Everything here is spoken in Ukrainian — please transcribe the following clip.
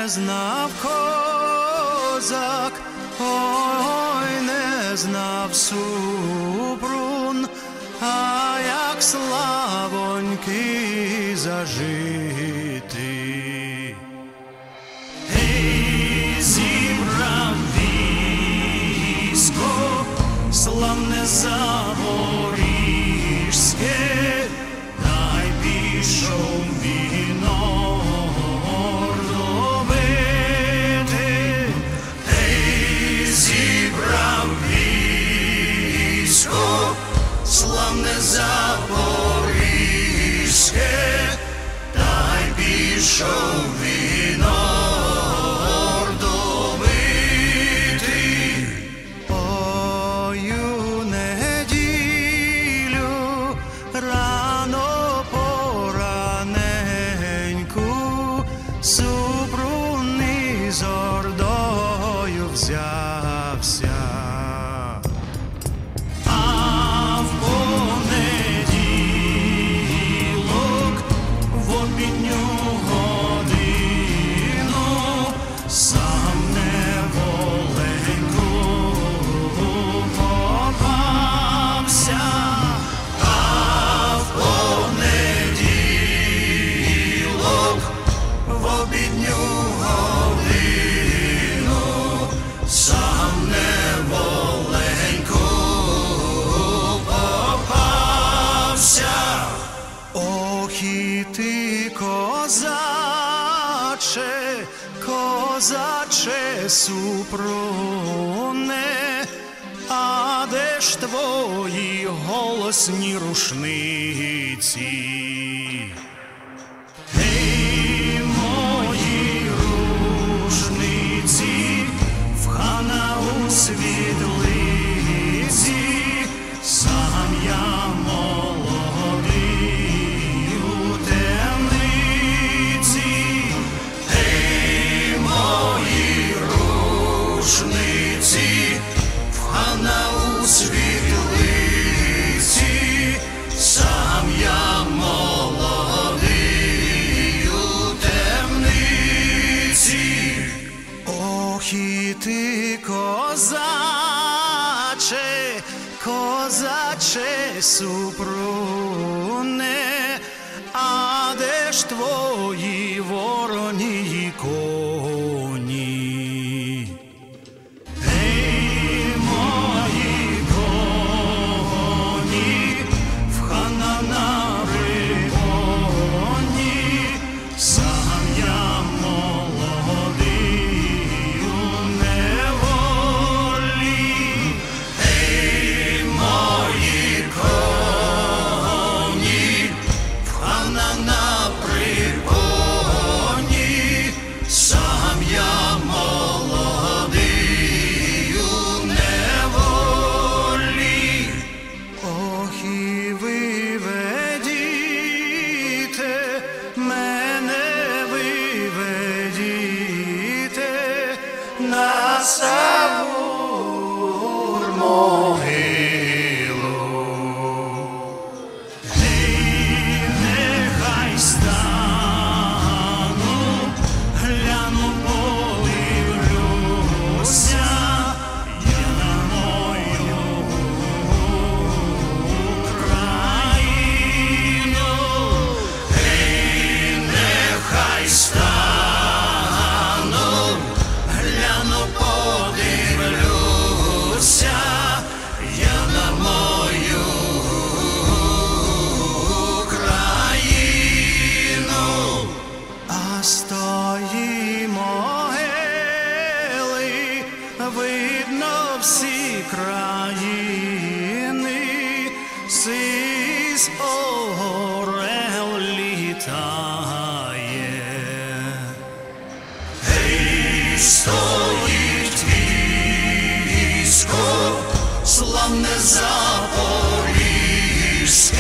знав козак, ой, не знав Супрун, а як славонький зажити. Гей, зібрав військо, славне Запорізьке, та й пішов він ордовити. Гей, зібрав військо, славне Запорізьке, та й пішов він ордовити. Ою неділю рано пораненьку Супрун із ордою взявся. Ох і ти, козаче, козаче Супруне, а де ж твої голосні рушниці? Гей, мої рушниці, в хана у світлиці, сам я молодий у темниці. Гей, мої рушниці, в хана у світлиці, сам я молодий у темниці. Ох і ти, козаче, козаче Супруне, а де ж твої вороні коні? Гей, мої коні, в хана на рибоні, сам я молодий у неволі. Гей, мої коні, в хана на припоні, сам я молодий у неволі. Ох і ви ведіте, мене ви ведіте на Савур могилу. Гей, нехай стану, гляну, подивлюся я на мою Україну. Гей, нехай стану, гляну, подивлюся я на мою Україну. А з тої могили видно всі країни, сись орел літає. Гей, стоїть військо, славне Запорізьке,